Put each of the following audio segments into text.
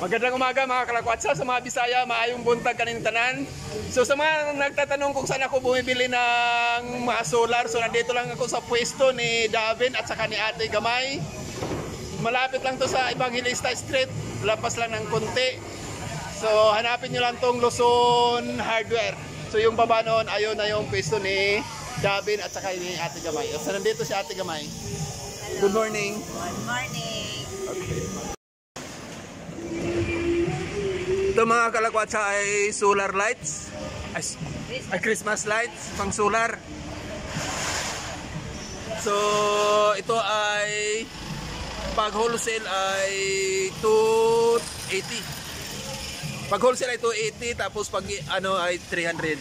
Magandang umaga mga kalakwatsa, sa mga Bisaya, maayong buntag kaning tanan. So sa mga nagtatanong kung saan ako bumibili ng mga solar, so nandito lang ako sa pwesto ni Davin at saka ni Ate Gamay. Malapit lang to sa Evangelista Street, lapas lang ng konti. So hanapin nyo lang tong Luzon Hardware. So yung baba noon, ayun na yung pwesto ni Davin at saka ni Ate Gamay. So nandito si Ate Gamay. Hello. Good morning. Good morning. Okay. Ito mga kalakwatsa ay solar lights, ay Christmas lights, pang solar. So ito ay pag wholesale ay 280. Pag wholesale ay 280, tapos pag ano ay 300.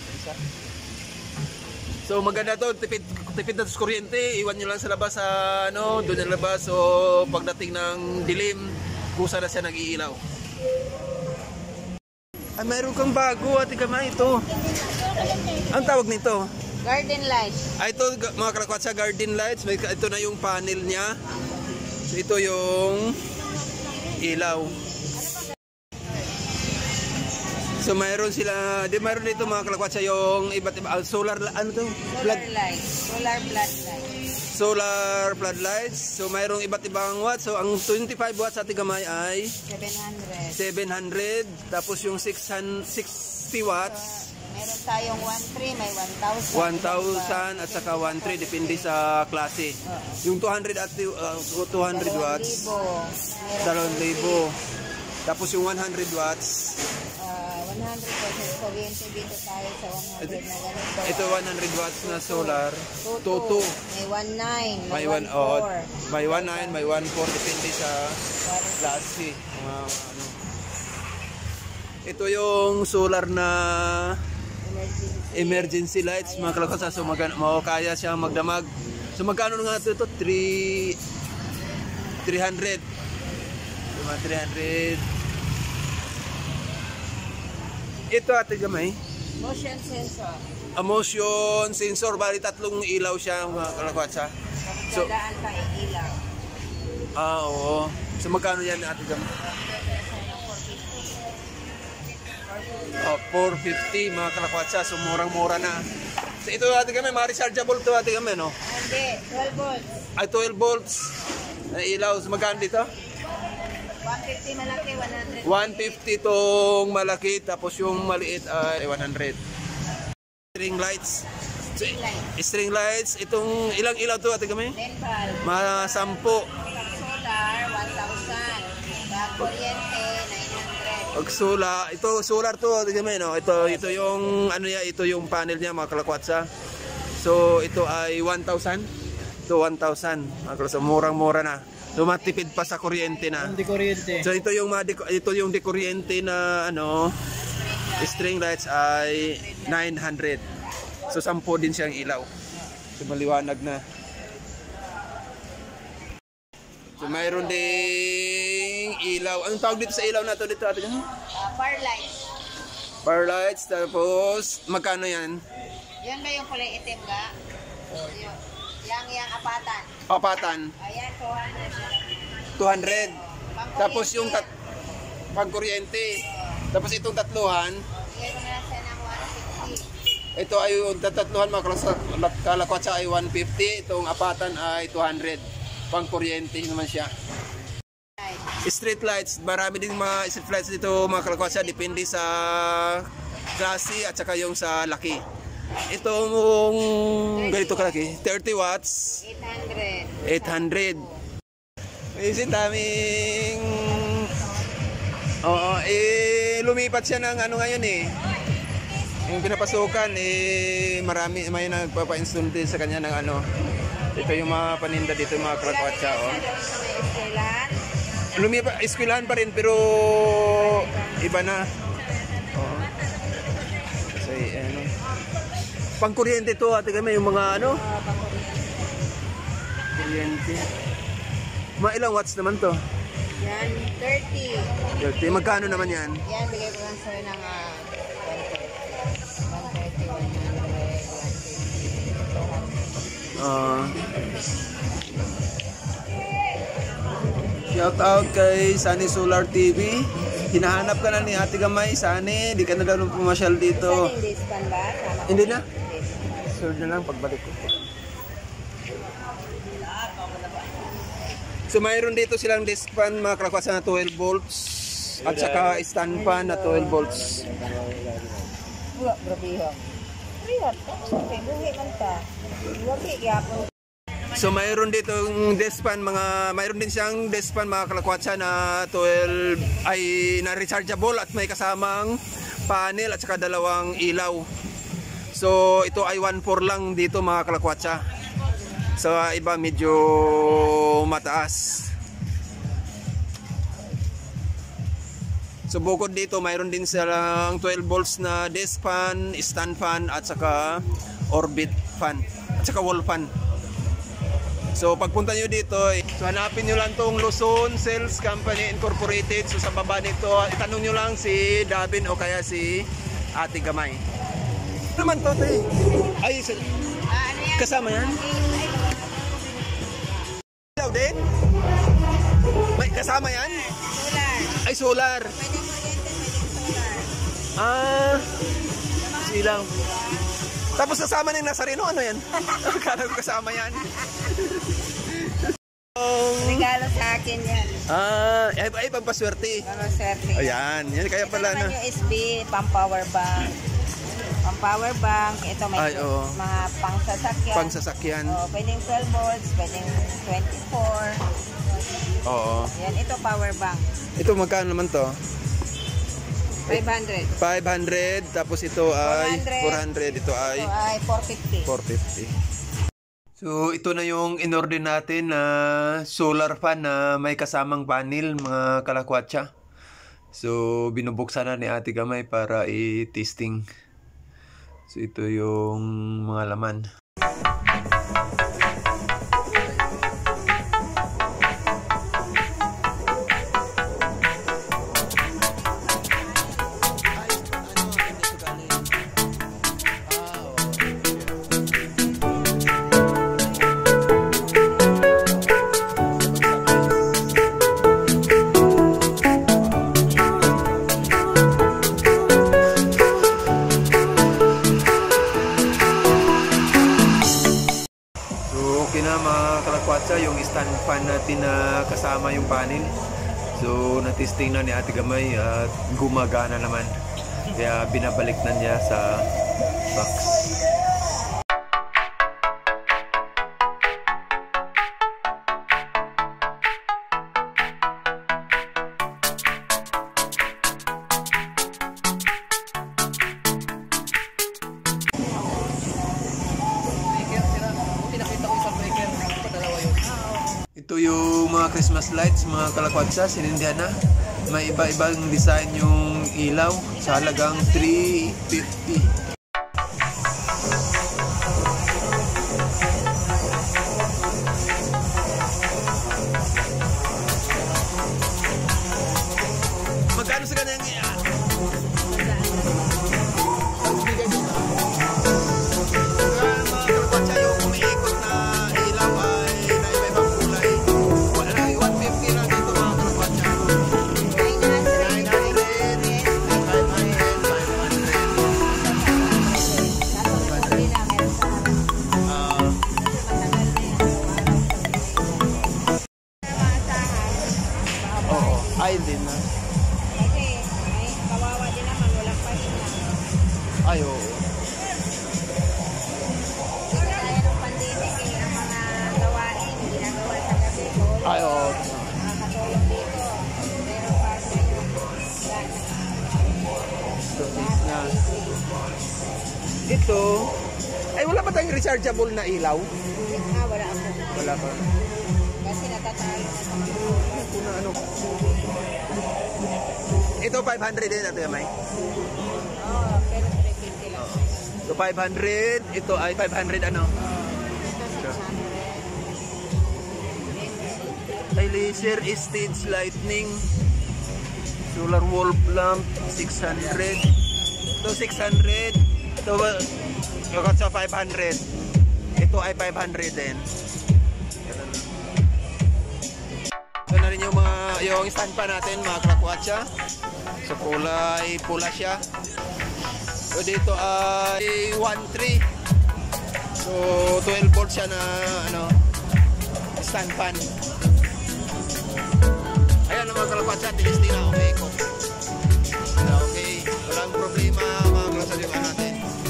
So maganda to, tipid na sa kuryente, iwan nyo lang sa labas sa ano, doon sa labas. So pagdating ng dilim, kusa na siya nag-iilaw. Ay, mayroon kang bago, Ate Gamay, ito. Ang tawag nito? Garden lights. Ay, ito mga kalakwatsa, garden lights. Ito na yung panel niya. So, ito yung ilaw. So mayroon sila, mayroon dito mga kalakwatsa yung iba't iba, solar, ano to? Solar lights. Solar floodlights. Solar floodlights. So mayroong iba't ibang watts. So ang 25 watts Ate Gamay ay 700. Tapos yung 60 watts. Meron tayong 1.3, may 1,000. 1,000 at saka 1.3 depende sa klase. Yung 200 at 200 watts. 2,000. Tapos yung 100 watts. 100 pesos kuryente dito tayo sa 100 na ganito. Ito 100 watts na solar. Tutu. May 1.9, May 1.9, may 1.4 depende sa klase. Ito yung solar na emergency lights mga kalakwatsa. So kaya siyang magdamag. So magkano nga ito? 300. 300. Ito Ate Gamay. Motion sensor. Motion sensor. Bali tatlong ilaw siya mga kalakwatsa. So, Dadaan pa ilaw. oo. So magkano yan Ate Gamay? 450 mga kalakwatsa. So murang-mura na. So ito Ate Gamay, ma-rechargeable to Ate Gamay, no? Hindi, 12 volts. Ay 12 volts na ilaw. So magkano dito? 150 malaki, 100. 150 tong malaki, tapos yung maliit ay 100. String lights. So, string lights, itong ilang ilaw to Ate Gamay? 10 bulb. Mga 10. Solar, 1,000. Pag kuryente, 900. Pag solar, ito solar to Ate Gamay, no? Ito yung ano niya, ito yung panel niya mga kalakwatsa. So ito ay 1,000. Ito 1,000. Mga kalakwatsa, murang-mura na. So matipid pa sa kuryente na. So ito yung dekuryente na ano, string lights ay 900. So 10 din siyang ilaw. So maliwanag na. So mayroon ding ilaw. Anong tawag dito sa ilaw na to dito Ate Gamay? Far lights. Far lights, tapos magkano yan? Yan ba yung kulay itim ga? Yang apatan. Apatan. Ayan, 200. Tapos yung pangkuryente. Tapos itong tatluhan. Bigay ko na lang siya ng 150. Ito ay yung tatluhan mga kalakwatsa ay 150. Itong apatan ay 200. Pangkuryente naman siya. Street lights. Marami din mga street lights dito mga kalakwatsa. Depende sa klase at saka yung sa laki. Itong ganito kalaki, 30 watts, 800. Kasi daming lumipat siya ng ano ngayon yung pinapasukan marami, may nagpapa-install din sa kanya ng ano. Ito yung mga paninda dito mga kalakwatsa lumipat, eskwelahan pa rin pero iba na. Kasi ano, pangkuryente to Ate Gamay, yung mga ano? Kuryente. Mga ilang watts naman to? Yan, 30. 30. Magkano naman yan? Yan, bigay ko lang sa'yo ng 130, 150, 200. Shout out kay Sunny Solar TV. Hinahanap ka na ni Ate Gamay, Sunny. Di ka na daw nung pumasyal dito. Saan yung dispan ba? Sama Hindi na. Dispan. Sure na lang pagbalik ko. So mayroon dito silang disc fan mga kalakwatsa na 12 volts at saka stand fan na 12 volts. Wala, grabihan. Riyat ka. Okay, buhi man ta. Wagi, yapon. So mayroon dito yung desk fan mayroon din siyang desk fan mga kalakwatsa na 12 ay na rechargeable at may kasamang panel at saka dalawang ilaw. So ito ay 1.4 lang dito mga kalakwatsa. Sa iba medyo mataas. So bukod dito mayroon din silang 12 volts na desk fan, stand fan at saka orbit fan at saka wall fan. So pagpunta nyo dito, so hanapin nyo lang tong Luzon Sales Company Incorporated. So sa baba nito, itanong nyo lang si Davin o kaya si Ate Gamay. Ano naman to, te? Ay, kasama yan? Ilaw din? May kasama yan? Solar. Ay, solar. Pwede kuryente, pwede solar. Ah, silaw. Tapos kasama ng Nazareno, ano yan? Akala ko kasama yan. Regalo sa akin yan. Ah, ay pampaswerte. Ano, swerte. Ayan, yan kaya pala Ito na. naman yung SB, pang power bank. Pang power bank, ito may Ay, oo. mga pang sasakyan. Pangsasakyan. Pwedeng 12 volts, pwedeng 24. Oo. Yan, ito power bank. Ito magkano naman to? 500. 500, tapos ito ay 400, ito ay Ito ay 450. 450. So ito na yung in-order natin na solar fan na may kasamang panel mga kalakwatsa. So binubuksan na ni Ate Gamay para i-testing. So ito yung mga laman. Okay na mga kalakwatsa, yung stand fan natin na kasama yung panel. So na-testing na ni Ate Gamay at gumagana naman. Kaya binabalik na niya sa box. Ito yung mga Christmas lights, mga kalakwatsa, sinindihan na. May iba-ibang design yung ilaw sa halagang 350. Magkano sa ganyan? Ay, din na. Kasi may kawawa din naman, walang pahinga. Ay, oo. Kasi kaya ng pandemic ang mga gawain, ginagawa sa gabi ko. Ay, oo. Nakakatulong dito. Pero pag ngayon, So, na. Ito, ay wala ba tayong rechargeable na ilaw? wala ako. Wala pa. Kasi natatalo na sa mga Ano? Ito 500 din Ate Gamay. pero 350 lang. So 500, ito ay 500 ano? Ito 600. Ay laser stage lightning. Solar wall lamp 600. Ito 600. Ito sa 500. Ito ay 500 din. Ito na rin yung mga yung stand pa natin mga kalakwatsa. So kulay pula siya. So dito ay 1.3. So 12 volts siya na ano, stand fan. Ayan mga kalakwatsa, tinis na umikot. Okay, walang problema mga kalakwatsa natin.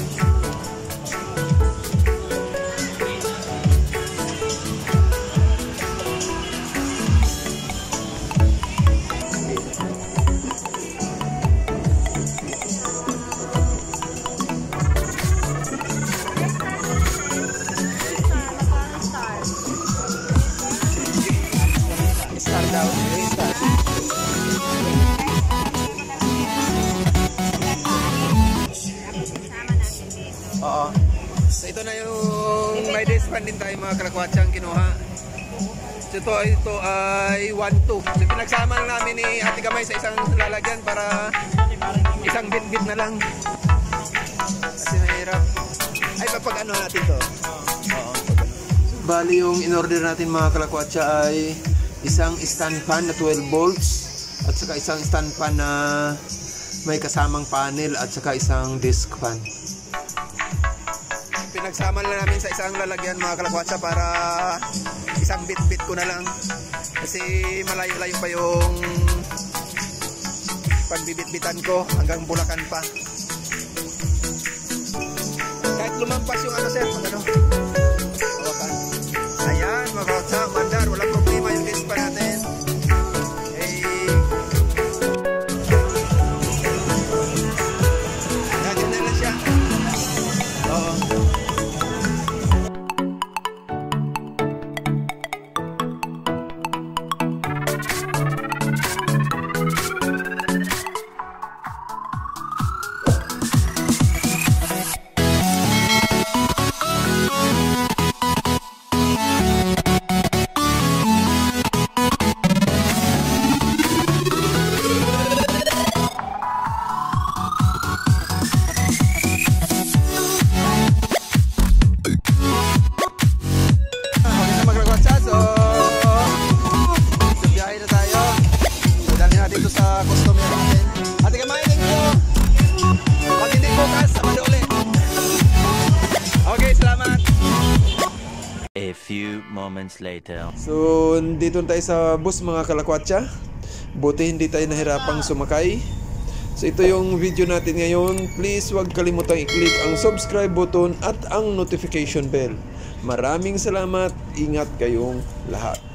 Oo. So ito na yung may disband din tayo mga kalakwatsa ang kinuha. So ito ay 1.2. So pinagsama lang namin ni Ate Gamay sa isang lalagyan para isang bit-bit na lang. Kasi mahirap. Ay papag ano natin to. Oo. Bali yung in-order natin mga kalakwatsa ay isang stand fan na 12 volts at saka isang stand fan na may kasamang panel at saka isang disc fan. Pinagsama na namin sa isang lalagyan mga kalakwatsa para isang bit-bit ko na lang kasi malayo-layo pa yung pagbibit-bitan ko hanggang Bulacan pa. Kahit lumampas yung ano sir, ano? Hawakan. Ayan mga kalakwatsa, mandar, walang problema yung disc pa natin. Dito sa customer natin. Ate Gamay, thank you. Pag hindi bukas, sama ulit. Okay, salamat. A few moments later. So, dito tayo sa bus mga kalakwatsa. Buti hindi tayo nahirapang sumakay. So, ito yung video natin ngayon. Please, huwag kalimutang i-click ang subscribe button at ang notification bell. Maraming salamat. Ingat kayong lahat.